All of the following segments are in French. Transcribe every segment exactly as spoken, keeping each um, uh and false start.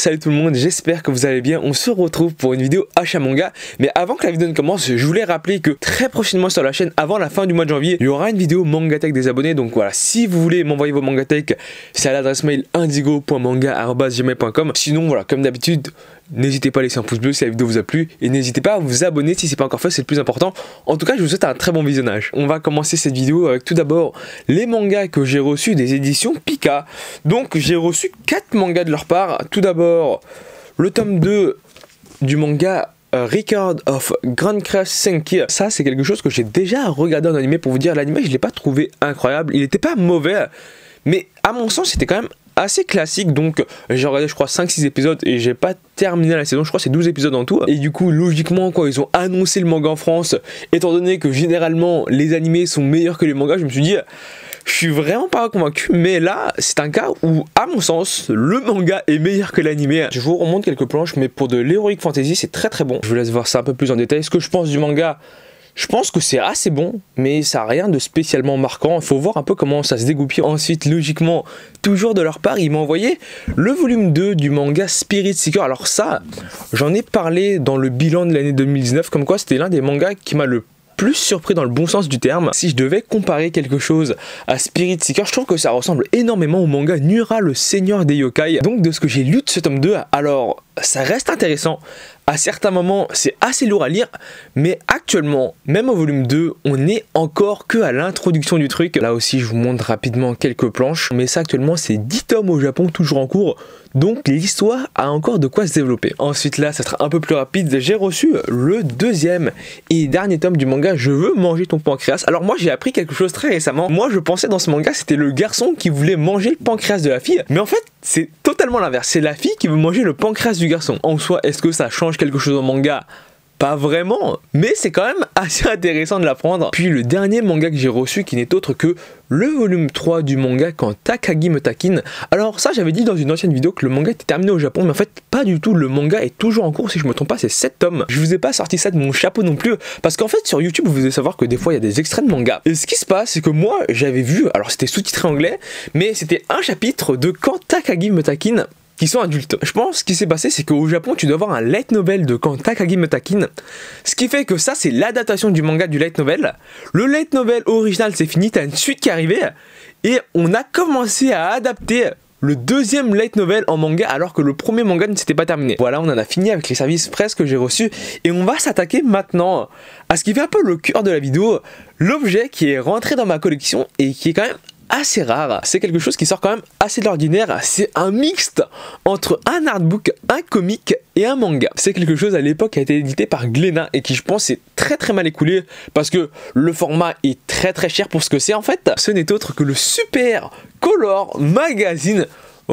Salut tout le monde, j'espère que vous allez bien. On se retrouve pour une vidéo achat manga. Mais avant que la vidéo ne commence, je voulais rappeler que très prochainement sur la chaîne, avant la fin du mois de janvier, il y aura une vidéo Mangatech des abonnés. Donc voilà, si vous voulez m'envoyer vos Mangatech, c'est à l'adresse mail indigo point manga arobase gmail point com. Sinon voilà, comme d'habitude, n'hésitez pas à laisser un pouce bleu si la vidéo vous a plu. Et n'hésitez pas à vous abonner si ce n'est pas encore fait, c'est le plus important. En tout cas, je vous souhaite un très bon visionnage. On va commencer cette vidéo avec tout d'abord les mangas que j'ai reçus des éditions Pika. Donc j'ai reçu quatre mangas de leur part. Tout d'abord, le tome deux du manga uh, Record of Grand Crush Senki. Ça, c'est quelque chose que j'ai déjà regardé en animé. Pour vous dire, l'animé, je ne l'ai pas trouvé incroyable. Il n'était pas mauvais, mais à mon sens, c'était quand même assez classique. Donc j'ai regardé je crois cinq six épisodes et j'ai pas terminé la saison, je crois que c'est douze épisodes en tout. Et du coup logiquement quand ils ont annoncé le manga en France, étant donné que généralement les animés sont meilleurs que les mangas, je me suis dit je suis vraiment pas convaincu, mais là c'est un cas où à mon sens le manga est meilleur que l'animé. Je vous remonte quelques planches, mais pour de l'heroic fantasy c'est très très bon. Je vous laisse voir ça un peu plus en détail. Ce que je pense du manga, je pense que c'est assez bon, mais ça n'a rien de spécialement marquant. Il faut voir un peu comment ça se dégoupille. Ensuite, logiquement, toujours de leur part, ils m'ont envoyé le volume deux du manga Spirit Seeker. Alors ça, j'en ai parlé dans le bilan de l'année deux mille dix-neuf, comme quoi c'était l'un des mangas qui m'a le plus surpris dans le bon sens du terme. Si je devais comparer quelque chose à Spirit Seeker, je trouve que ça ressemble énormément au manga Nura le Seigneur des Yokai. Donc de ce que j'ai lu de ce tome deux, alors ça reste intéressant. À certains moments, c'est assez lourd à lire, mais actuellement, même au volume deux, on n'est encore que à l'introduction du truc. Là aussi, je vous montre rapidement quelques planches, mais ça actuellement, c'est dix tomes au Japon, toujours en cours, donc l'histoire a encore de quoi se développer. Ensuite là, ça sera un peu plus rapide, j'ai reçu le deuxième et dernier tome du manga Je veux manger ton pancréas. Alors moi, j'ai appris quelque chose très récemment. Moi, je pensais dans ce manga, c'était le garçon qui voulait manger le pancréas de la fille, mais en fait, c'est totalement l'inverse. C'est la fille qui veut manger le pancréas du garçon. En soi, est-ce que ça change quelque chose au manga? Pas vraiment, mais c'est quand même assez intéressant de l'apprendre. Puis le dernier manga que j'ai reçu qui n'est autre que le volume trois du manga Quand Takagi me taquine. Alors ça, j'avais dit dans une ancienne vidéo que le manga était terminé au Japon, mais en fait pas du tout. Le manga est toujours en cours, si je me trompe pas, c'est sept tomes. Je vous ai pas sorti ça de mon chapeau non plus, parce qu'en fait sur YouTube vous devez savoir que des fois il y a des extraits de manga. Et ce qui se passe, c'est que moi j'avais vu, alors c'était sous-titré anglais, mais c'était un chapitre de Quand Takagi me taquine qui sont adultes. Je pense ce qui s'est passé, c'est qu'au Japon, tu dois avoir un light novel de Quand Takagi me taquine, ce qui fait que ça, c'est l'adaptation du manga du light novel. Le light novel original, c'est fini, t'as une suite qui est arrivée, et on a commencé à adapter le deuxième light novel en manga alors que le premier manga ne s'était pas terminé. Voilà, on en a fini avec les services presse que j'ai reçus, et on va s'attaquer maintenant à ce qui fait un peu le cœur de la vidéo, l'objet qui est rentré dans ma collection et qui est quand même assez rare. C'est quelque chose qui sort quand même assez de l'ordinaire. C'est un mixte entre un artbook, un comic et un manga. C'est quelque chose à l'époque qui a été édité par Glénat et qui, je pense, est très très mal écoulé parce que le format est très très cher pour ce que c'est en fait. Ce n'est autre que le Super Color Magazine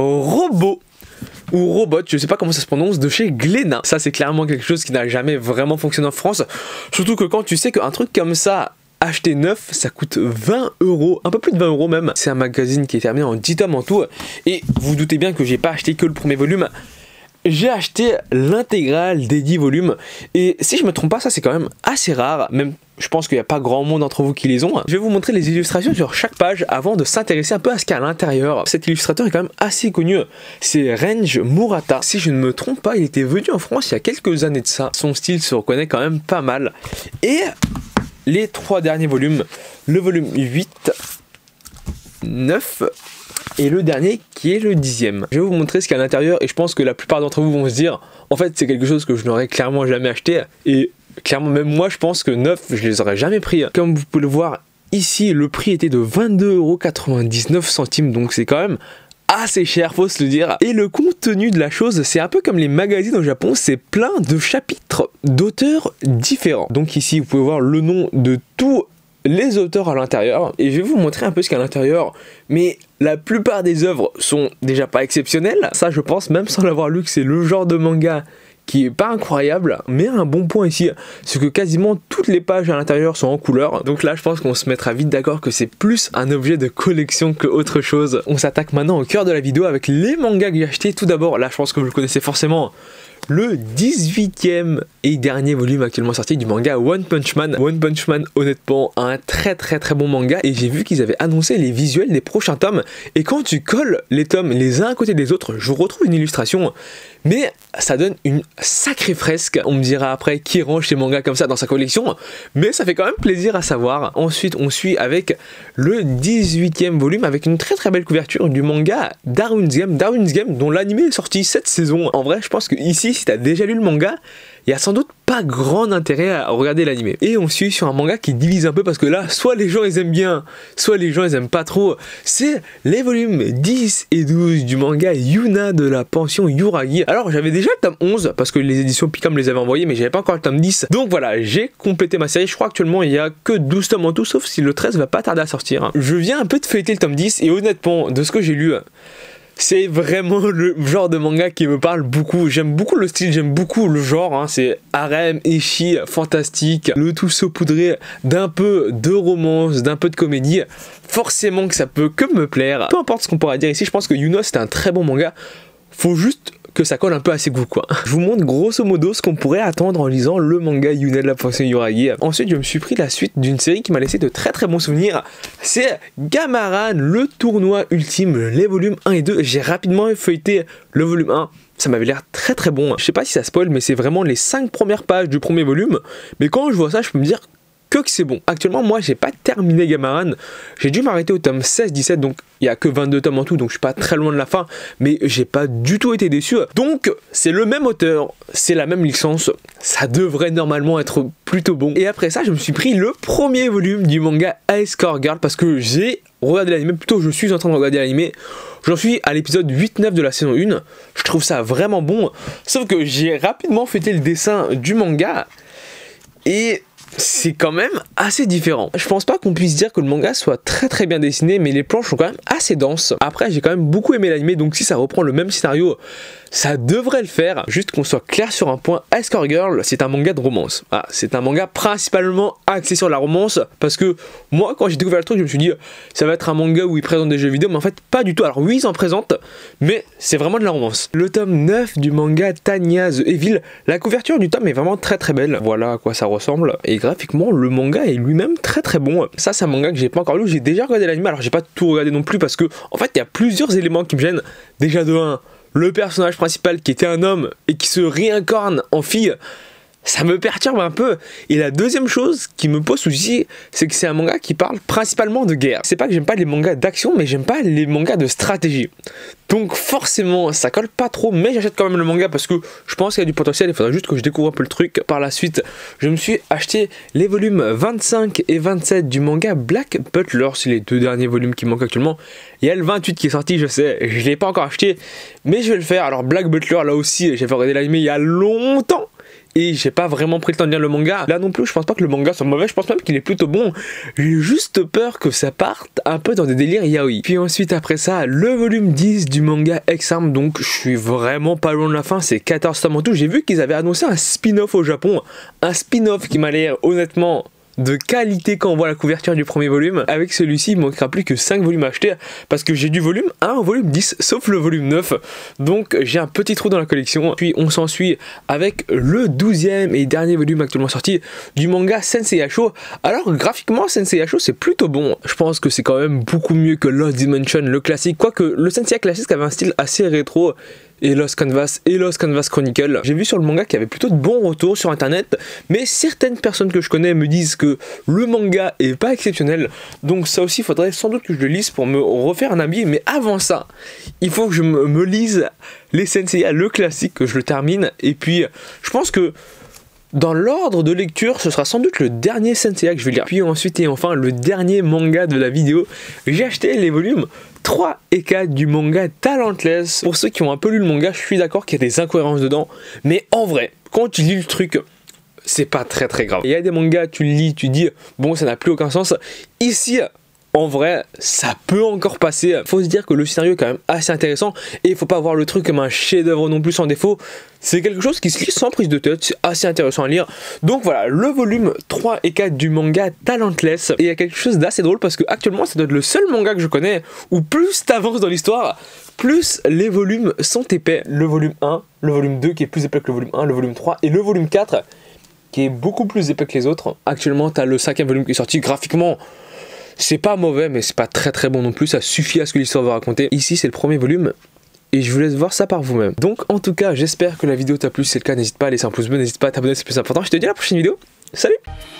Robot ou Robot, je sais pas comment ça se prononce, de chez Glénat. Ça, c'est clairement quelque chose qui n'a jamais vraiment fonctionné en France. Surtout que quand tu sais qu'un truc comme ça acheter neuf, ça coûte vingt euros, un peu plus de vingt euros même. C'est un magazine qui est terminé en dix tomes en tout. Et vous doutez bien que j'ai pas acheté que le premier volume. J'ai acheté l'intégrale des dix volumes. Et si je me trompe pas, ça c'est quand même assez rare. Même, je pense qu'il n'y a pas grand monde d'entre vous qui les ont. Je vais vous montrer les illustrations sur chaque page avant de s'intéresser un peu à ce qu'il y a à l'intérieur. Cet illustrateur est quand même assez connu. C'est Renji Murata. Si je ne me trompe pas, il était venu en France il y a quelques années de ça. Son style se reconnaît quand même pas mal. Et les trois derniers volumes, le volume huit, neuf et le dernier qui est le dixième. Je vais vous montrer ce qu'il y a à l'intérieur et je pense que la plupart d'entre vous vont se dire en fait c'est quelque chose que je n'aurais clairement jamais acheté, et clairement même moi je pense que neuf je les aurais jamais pris. Comme vous pouvez le voir ici, le prix était de vingt-deux euros quatre-vingt-dix-neuf, donc c'est quand même assez cher, faut se le dire. Et le contenu de la chose, c'est un peu comme les magazines au Japon, c'est plein de chapitres d'auteurs différents. Donc ici vous pouvez voir le nom de tous les auteurs à l'intérieur, et je vais vous montrer un peu ce qu'il y a à l'intérieur. Mais la plupart des œuvres sont déjà pas exceptionnelles, ça je pense, même sans l'avoir lu, que c'est le genre de manga qui est pas incroyable. Mais un bon point ici, c'est que quasiment toutes les pages à l'intérieur sont en couleur. Donc là je pense qu'on se mettra vite d'accord que c'est plus un objet de collection que autre chose. On s'attaque maintenant au cœur de la vidéo avec les mangas que j'ai achetés. Tout d'abord, là je pense que vous le connaissez forcément, le dix-huitième et dernier volume actuellement sorti du manga One Punch Man. One Punch Man, honnêtement, un très très très bon manga, et j'ai vu qu'ils avaient annoncé les visuels des prochains tomes, et quand tu colles les tomes les uns à côté des autres, je retrouve une illustration, mais ça donne une sacrée fresque. On me dira après qui range ses mangas comme ça dans sa collection, mais ça fait quand même plaisir à savoir. Ensuite, on suit avec le dix-huitième volume avec une très très belle couverture du manga Darwin's Game, Darwin's Game dont l'anime est sorti cette saison. En vrai, je pense que ici, si tu as déjà lu le manga, il y a sans doute pas grand intérêt à regarder l'anime. Et on suit sur un manga qui divise un peu parce que là, soit les gens ils aiment bien, soit les gens ils aiment pas trop. C'est les volumes dix et douze du manga Yuna de la pension Yuragi. Alors j'avais déjà le tome onze parce que les éditions Picam les avaient envoyés, mais j'avais pas encore le tome dix. Donc voilà, j'ai complété ma série. Je crois actuellement il y a que douze tomes en tout, sauf si le treize va pas tarder à sortir. Je viens un peu de feuilleter le tome dix et honnêtement, de ce que j'ai lu, c'est vraiment le genre de manga qui me parle beaucoup. J'aime beaucoup le style, j'aime beaucoup le genre, hein. C'est harem, ecchi, fantastique, le tout saupoudré d'un peu de romance, d'un peu de comédie. Forcément que ça peut que me plaire. Peu importe ce qu'on pourra dire ici, je pense que Yuna c'est un très bon manga. Faut juste que ça colle un peu à ses goûts, quoi. Je vous montre grosso modo ce qu'on pourrait attendre en lisant le manga Yuna de la pension Yuragi. Ensuite, je me suis pris la suite d'une série qui m'a laissé de très très bons souvenirs. C'est Gamaran, le tournoi ultime, les volumes un et deux. J'ai rapidement feuilleté le volume un. Ça m'avait l'air très très bon. Je sais pas si ça spoil, mais c'est vraiment les cinq premières pages du premier volume. Mais quand je vois ça, je peux me dire que c'est bon. Actuellement, moi, j'ai pas terminé Gamaran. J'ai dû m'arrêter au tome seize dix-sept, donc il y a que vingt-deux tomes en tout, donc je suis pas très loin de la fin, mais j'ai pas du tout été déçu. Donc, c'est le même auteur, c'est la même licence, ça devrait normalement être plutôt bon. Et après ça, je me suis pris le premier volume du manga High Score Girl parce que j'ai regardé l'anime, plutôt je suis en train de regarder l'anime. J'en suis à l'épisode huit neuf de la saison un. Je trouve ça vraiment bon, sauf que j'ai rapidement fêté le dessin du manga et c'est quand même assez différent. Je pense pas qu'on puisse dire que le manga soit très très bien dessiné, mais les planches sont quand même assez denses. Après, j'ai quand même beaucoup aimé l'anime, donc si ça reprend le même scénario, ça devrait le faire. Juste qu'on soit clair sur un point, High Score Girl, c'est un manga de romance. Ah, c'est un manga principalement axé sur la romance, parce que moi, quand j'ai découvert le truc, je me suis dit, ça va être un manga où ils présentent des jeux vidéo, mais en fait, pas du tout. Alors oui, ils en présentent, mais c'est vraiment de la romance. Le tome neuf du manga Tanya the Evil, la couverture du tome est vraiment très très belle. Voilà à quoi ça ressemble. Et graphiquement, le manga est lui-même très très bon. Ça, c'est un manga que j'ai pas encore lu. J'ai déjà regardé l'anime, alors j'ai pas tout regardé non plus, parce que, en fait, il y a plusieurs éléments qui me gênent. Déjà de un, le personnage principal qui était un homme et qui se réincarne en fille, ça me perturbe un peu. Et la deuxième chose qui me pose souci, c'est que c'est un manga qui parle principalement de guerre. C'est pas que j'aime pas les mangas d'action, mais j'aime pas les mangas de stratégie. Donc forcément, ça colle pas trop, mais j'achète quand même le manga parce que je pense qu'il y a du potentiel. Il faudra juste que je découvre un peu le truc. Par la suite, je me suis acheté les volumes vingt-cinq et vingt-sept du manga Black Butler. C'est les deux derniers volumes qui manquent actuellement. Il y a le vingt-huit qui est sorti, je sais, je l'ai pas encore acheté, mais je vais le faire. Alors Black Butler, là aussi, j'avais regardé l'anime il y a longtemps. Et j'ai pas vraiment pris le temps de lire le manga. Là non plus, je pense pas que le manga soit mauvais, je pense même qu'il est plutôt bon. J'ai juste peur que ça parte un peu dans des délires yaoi. Puis ensuite, après ça, le volume dix du manga X-Arm, donc je suis vraiment pas loin de la fin, c'est quatorze tomes en tout. J'ai vu qu'ils avaient annoncé un spin-off au Japon, un spin-off qui m'a l'air honnêtement de qualité quand on voit la couverture du premier volume. Avec celui-ci, il manquera plus que cinq volumes à acheter parce que j'ai du volume un au volume dix, sauf le volume neuf. Donc j'ai un petit trou dans la collection. Puis on s'ensuit avec le douzième et dernier volume actuellement sorti du manga Sensei Yasho. Alors graphiquement, Sensei Yasho c'est plutôt bon. Je pense que c'est quand même beaucoup mieux que Lost Dimension, le classique. Quoique le Sensei classique avait un style assez rétro. Et Lost Canvas et Lost Canvas Chronicle. J'ai vu sur le manga qu'il y avait plutôt de bons retours sur internet, mais certaines personnes que je connais me disent que le manga est pas exceptionnel, donc ça aussi faudrait sans doute que je le lise pour me refaire un avis, mais avant ça, il faut que je me, me lise les Senseiya, le classique, que je le termine, et puis je pense que dans l'ordre de lecture, ce sera sans doute le dernier Senseiya que je vais lire. Puis ensuite et enfin, le dernier manga de la vidéo, j'ai acheté les volumes trois et quatre du manga Talentless. Pour ceux qui ont un peu lu le manga, je suis d'accord qu'il y a des incohérences dedans, mais en vrai, quand tu lis le truc, c'est pas très très grave. Il y a des mangas, tu le lis, tu dis, bon, ça n'a plus aucun sens. Ici, en vrai, ça peut encore passer. Faut se dire que le scénario est quand même assez intéressant et il faut pas voir le truc comme un chef-d'œuvre non plus sans défaut. C'est quelque chose qui se lit sans prise de tête, c'est assez intéressant à lire. Donc voilà, le volume trois et quatre du manga Talentless. Et il y a quelque chose d'assez drôle parce que actuellement, ça doit être le seul manga que je connais où plus t'avances dans l'histoire, plus les volumes sont épais. Le volume un, le volume deux qui est plus épais que le volume un, le volume trois et le volume quatre qui est beaucoup plus épais que les autres. Actuellement, t'as le cinquième volume qui est sorti. Graphiquement, c'est pas mauvais, mais c'est pas très très bon non plus. Ça suffit à ce que l'histoire va raconter. Ici, c'est le premier volume. Et je vous laisse voir ça par vous-même. Donc en tout cas, j'espère que la vidéo t'a plu. Si c'est le cas, n'hésite pas à laisser un pouce bleu, n'hésite pas à t'abonner, c'est plus important. Je te dis à la prochaine vidéo. Salut!